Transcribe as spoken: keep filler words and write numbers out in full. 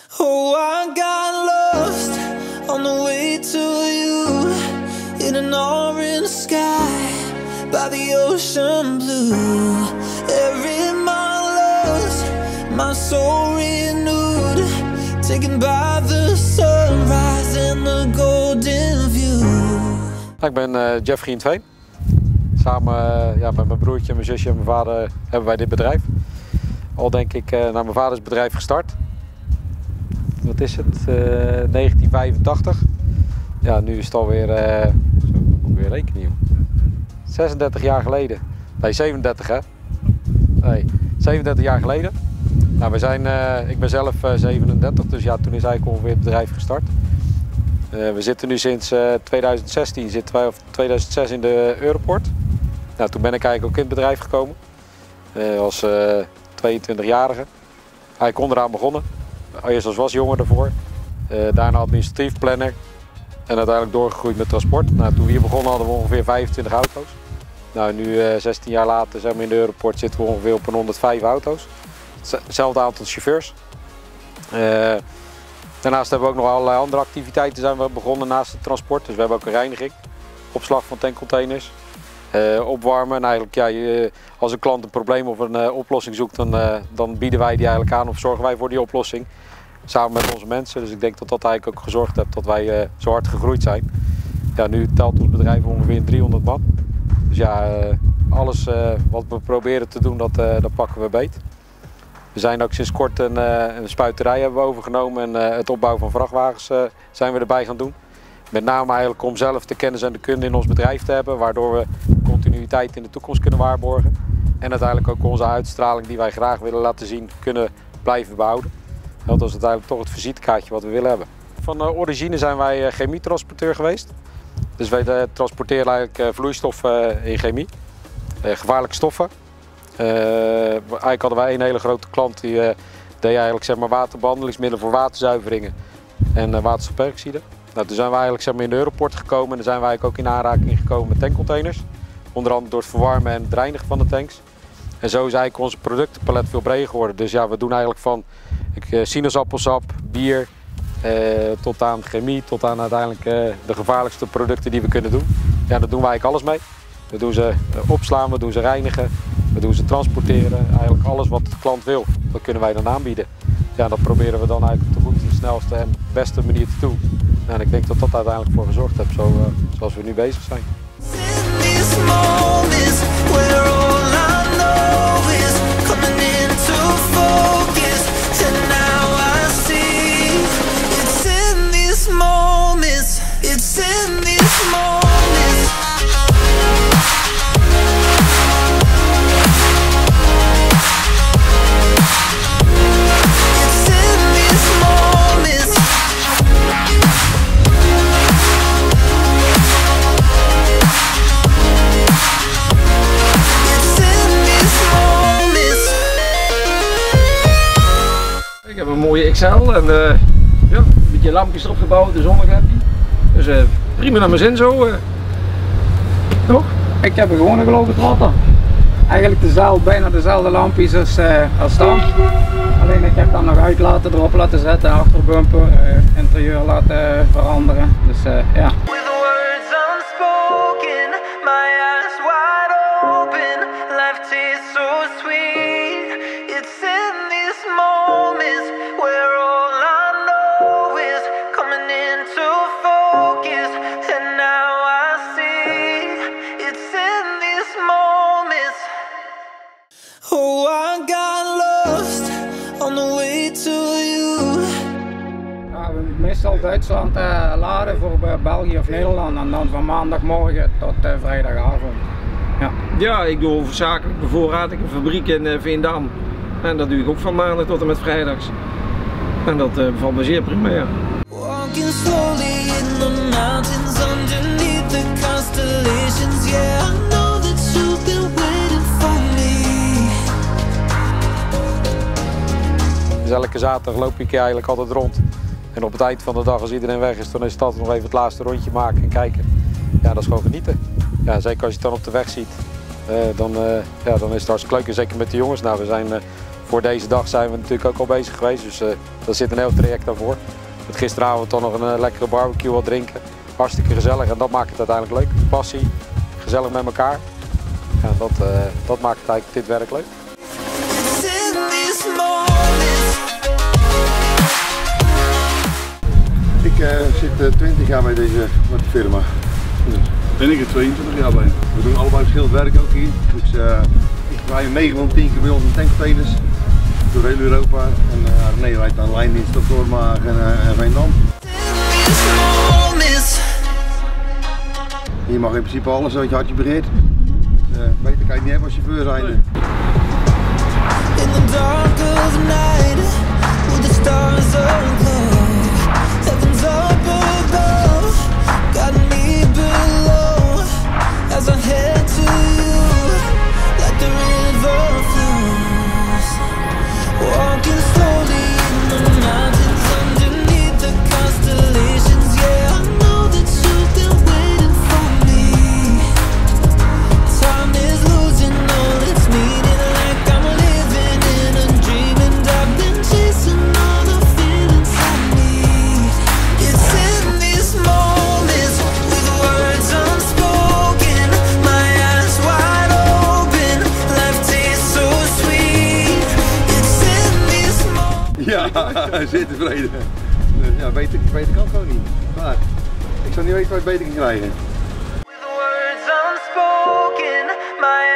Oh, I got lost on the way to you in an orange sky by the ocean blue. Every mile lost, my soul renewed, taken by the sunrise and the golden view. Ik ben uh, Jeff Gientveen. Samen uh, ja, met mijn broertje, mijn zusje en mijn vader hebben wij dit bedrijf. Al denk ik uh, naar mijn vaders bedrijf gestart. Wat is het? Uh, negentien vijfentachtig. Ja, nu is het alweer, uh, zo, moet ik weer rekenen, zesendertig jaar geleden. Nee, zevenendertig hè? Nee, zevenendertig jaar geleden. Nou, we zijn, uh, ik ben zelf uh, zevenendertig, dus ja, toen is eigenlijk ongeveer het bedrijf gestart. Uh, we zitten nu sinds uh, tweeduizend zestien, zitten wij, of tweeduizend zes in de Europort. Nou, toen ben ik eigenlijk ook in het bedrijf gekomen. Uh, als uh, tweeëntwintigjarige. Eigenlijk onderaan begonnen. Eerst als wasjongen daarvoor. Uh, daarna administratief planner. En uiteindelijk doorgegroeid met transport. Nou, toen we hier begonnen hadden we ongeveer vijfentwintig auto's. Nou, nu uh, zestien jaar later zijn we in de Europort, zitten we ongeveer op een honderdvijf auto's. Hetzelfde aantal chauffeurs. Uh, daarnaast hebben we ook nog allerlei andere activiteiten zijn we begonnen naast het transport. Dus we hebben ook een reiniging, opslag van tankcontainers, uh, opwarmen. En eigenlijk, ja, je, als een klant een probleem of een uh, oplossing zoekt, dan, uh, dan bieden wij die eigenlijk aan of zorgen wij voor die oplossing. Samen met onze mensen. Dus ik denk dat dat eigenlijk ook gezorgd heeft dat wij uh, zo hard gegroeid zijn. Ja, nu telt ons bedrijf ongeveer driehonderd man. Dus ja, uh, alles uh, wat we proberen te doen, dat, uh, dat pakken we beet. We zijn ook sinds kort een, uh, een spuiterij hebben we overgenomen en uh, het opbouwen van vrachtwagens uh, zijn we erbij gaan doen. Met name eigenlijk om zelf de kennis en de kunde in ons bedrijf te hebben, waardoor we continuïteit in de toekomst kunnen waarborgen. En uiteindelijk ook onze uitstraling die wij graag willen laten zien, kunnen blijven behouden. Dat is uiteindelijk toch het visitekaartje wat we willen hebben. Van uh, origine zijn wij uh, chemietransporteur geweest. Dus wij uh, transporteren eigenlijk uh, vloeistoffen uh, in chemie, uh, gevaarlijke stoffen. Uh, eigenlijk hadden wij een hele grote klant die uh, deed eigenlijk, zeg maar, waterbehandelingsmiddelen voor waterzuiveringen en uh, waterstofperoxide. Nou, toen zijn we eigenlijk, zeg maar, in de Europort gekomen en dan zijn wij eigenlijk ook in aanraking gekomen met tankcontainers. Onder andere door het verwarmen en het reinigen van de tanks. En zo is eigenlijk onze productenpalet veel breder geworden. Dus ja, we doen eigenlijk van uh, sinaasappelsap, bier, uh, tot aan chemie, tot aan uiteindelijk uh, de gevaarlijkste producten die we kunnen doen. Ja, daar doen wij eigenlijk alles mee. We doen ze uh, opslaan, we doen ze reinigen. We doen ze transporteren, eigenlijk alles wat de klant wil, dat kunnen wij dan aanbieden. Ja, dat proberen we dan eigenlijk op de goedste, snelste en beste manier te doen. En ik denk dat dat uiteindelijk voor gezorgd heeft, zo, uh, zoals we nu bezig zijn. Ik heb een mooie X L en uh, ja, een beetje lampjes erop gebouwd, de zonneglampje. Dus uh, prima naar mijn zin zo. Uh. Toch? Ik heb er gewoon een gelopen trotter. Eigenlijk dezelfde, bijna dezelfde lampjes als, uh, als dan. Alleen ik heb dan nog uitlaten erop laten zetten, achterbumper, uh, interieur laten veranderen. Dus uh, ja. Oh, I got lost on the way to you. Ja, we meestal Duitsland uh, laden voor uh, België of Nederland en dan van maandagmorgen tot uh, vrijdagavond. Ja. Ja, ik doe zakelijk bevoorraad ik een fabriek in uh, Veendam. En dat doe ik ook van maandag tot en met vrijdags. En dat uh, bevalt me zeer prima, ja. Walking slowly in the mountains underneath the constellations, yeah, I know that you've been waiting for me. Dus elke zaterdag loop ik eigenlijk altijd rond. En op het eind van de dag, als iedereen weg is, dan is het altijd nog even het laatste rondje maken en kijken. Ja, dat is gewoon genieten. Ja, zeker als je het dan op de weg ziet, uh, dan, uh, ja, dan is het hartstikke leuk. En zeker met de jongens. Nou, we zijn uh, voor deze dag zijn we natuurlijk ook al bezig geweest, dus uh, daar zit een heel traject daarvoor. Met gisteravond toch nog een uh, lekkere barbecue wat drinken. Hartstikke gezellig en dat maakt het uiteindelijk leuk. Passie, gezellig met elkaar. En dat, uh, dat maakt het eigenlijk dit werk leuk. Ik uh, zit uh, twintig jaar bij deze met de firma. Ben ik er tweeëntwintig jaar bij. We doen allebei verschillend werk ook hier. Dus, uh, ik rij negen van tien keer bij ons in tankcontainers door heel Europa. En uh, René rijdt aan lijndienst op Doormaag en, uh, en Veendam. Hier mag in principe alles wat je hartje begeert. Uh, beter kan je niet hebben als chauffeur zijnde. Ja, zeer tevreden. Ja, beter, beter kan het gewoon niet. Maar ik zou niet weten waar je het beter kan krijgen.